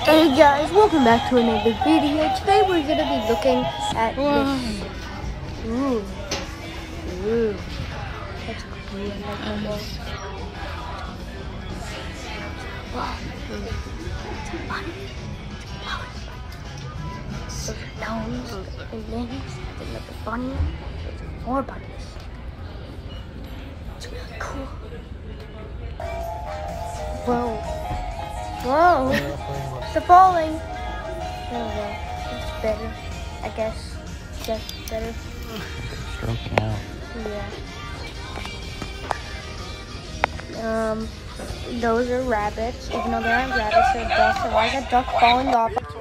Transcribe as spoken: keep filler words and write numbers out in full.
Hey guys, welcome back to another video. Today we're going to be looking at Wow. this. Ooh. Ooh. That's cool. I like that one. Wow. It's a bunny. It's a bunny. Those are gnomes and lynx. There's like a bunny. There's more bunnies. It's really cool. Whoa. Whoa. They're falling. There we go. It's better, I guess. That's better. Stroking out. Yeah. Um, those are rabbits. Even though they aren't rabbits, they're ducks. And why is that duck falling off?